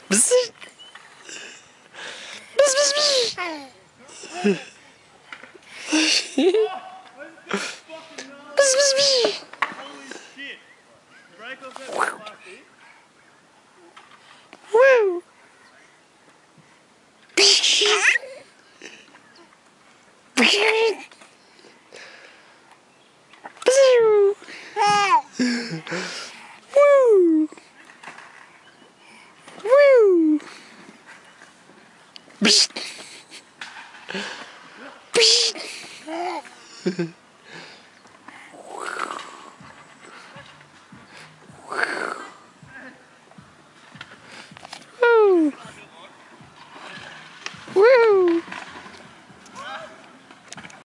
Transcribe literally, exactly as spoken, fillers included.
Bzz. Bzz, bzz, bzz. Bzz, bzz, bzz. Holy shit. Break off that plastic. Woo. Woo. Woo. Psst. Psst.